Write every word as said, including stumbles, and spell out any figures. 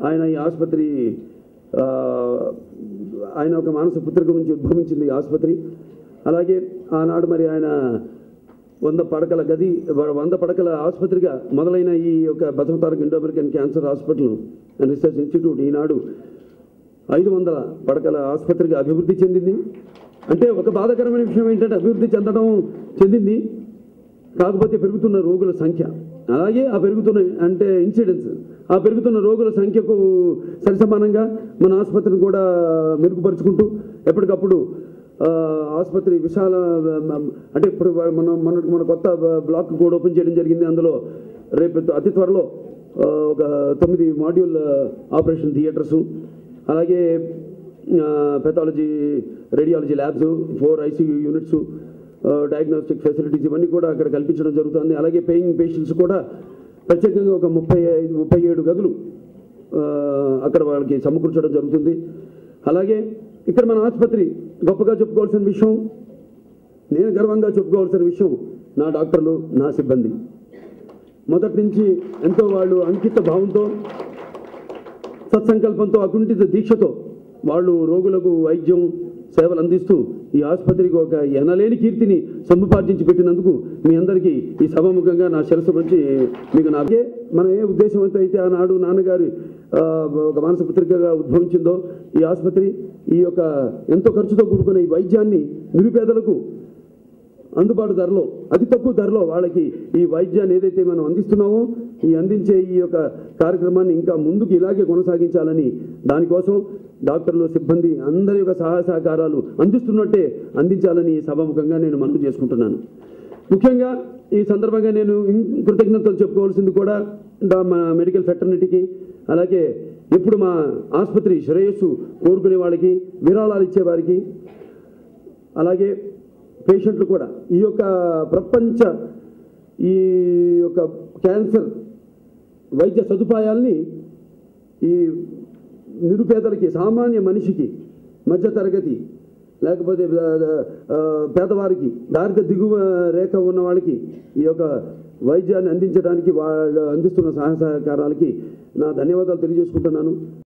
ఆయన ఈ ఆసుపత్రి ఆయన ఒక మానస పుత్రిక నుంచి ఉద్భవించింది ఈ ఆసుపత్రి. అలాగే ఆనాడు మరి ఆయన వంద పడకల గది వంద పడకల ఆసుపత్రిగా మొదలైన ఈ యొక్క Basavataraka Indo American cancer hospital and research institute ఈనాడు ఐదు వందల పడకల ఆసుపత్రిగా అభివృద్ధి చెందింది. అంటే ఒక బాధాకరమైన విషయం ఏంటంటే అభివృద్ధి చెందడం చెందింది, కాకపోతే పెరుగుతున్న రోగుల సంఖ్య, అలాగే ఆ పెరుగుతున్న అంటే ఇన్సిడెన్స్, ఆ పెరుగుతున్న రోగుల సంఖ్యకు సరిసమానంగా మన ఆసుపత్రిని కూడా మెరుగుపరుచుకుంటూ ఎప్పటికప్పుడు ఆసుపత్రి విశాల అంటే ఇప్పుడు మనం మన మన కొత్త బ్లాక్ కూడా ఓపెన్ చేయడం జరిగింది. అందులో రేపు అతి త్వరలో ఒక తొమ్మిది మాడ్యూల్ ఆపరేషన్ థియేటర్సు, అలాగే pathology radiology labs, four ICU units, diagnostic facilities ఇవన్నీ కూడా అక్కడ కల్పించడం జరుగుతుంది. అలాగే పేయింగ్ పేషెంట్స్ కూడా ప్రత్యేకంగా ఒక ముప్పై ఐదు ముప్పై ఏడు గదులు అక్కడ వాళ్ళకి సమకూర్చడం జరుగుతుంది. అలాగే ఇక్కడ మన ఆసుపత్రి గొప్పగా చెప్పుకోవాల్సిన విషయం, నేను గర్వంగా చెప్పుకోవాల్సిన విషయం నా డాక్టర్లు, నా సిబ్బంది. మొదటి నుంచి ఎంతో వాళ్ళు అంకిత భావంతో, సత్సంకల్పంతో, అకుంఠిత దీక్షతో వాళ్ళు రోగులకు వైద్యం సేవలు అందిస్తూ ఈ ఆసుపత్రికి ఒక ఎనలేని కీర్తిని సముపార్జించి పెట్టినందుకు మీ అందరికీ ఈ సభాముఖంగా నా శిరస్సు వచ్చి మీకు నాకే మనం ఏ ఉద్దేశంతో అయితే ఆనాడు నాన్నగారి ఒక మానస పుత్రికగా ఉద్భవించిందో ఈ ఆసుపత్రి ఈ యొక్క ఎంతో ఖర్చుతో కూడుకున్న ఈ వైద్యాన్ని నిరుపేదలకు అందుబాటు ధరలో, అతి తక్కువ ధరలో వాళ్ళకి ఈ వైద్యాన్ని ఏదైతే మనం అందిస్తున్నామో ఈ అందించే ఈ యొక్క కార్యక్రమాన్ని ఇంకా ముందుకు ఇలాగే కొనసాగించాలని, దానికోసం డాక్టర్లు, సిబ్బంది అందరి యొక్క సహాయ సహకారాలు అందిస్తున్నట్టే అందించాలని సభాముఖంగా నేను మనవి చేసుకుంటున్నాను. ముఖ్యంగా ఈ సందర్భంగా నేను కృతజ్ఞతలు చెప్పుకోవాల్సింది కూడా మా మెడికల్ ఫెటర్నిటీకి, అలాగే ఎప్పుడు మా ఆసుపత్రి శ్రేయస్సు కోరుకునే వాళ్ళకి, విరాళాలు ఇచ్చేవారికి, అలాగే పేషెంట్లు కూడా ఈ యొక్క ప్రపంచ ఈ యొక్క క్యాన్సర్ వైద్య సదుపాయాల్ని ఈ నిరుపేదలకి, సామాన్య మనిషికి, మధ్యతరగతి లేకపోతే పేదవారికి, దారిద్ర్య దిగువ రేఖ ఉన్న వాళ్ళకి ఈ యొక్క వైద్యాన్ని అందించడానికి వాళ్ళు అందిస్తున్న సహాయ సహకారాలకి నా ధన్యవాదాలు తెలియజేసుకుంటున్నాను.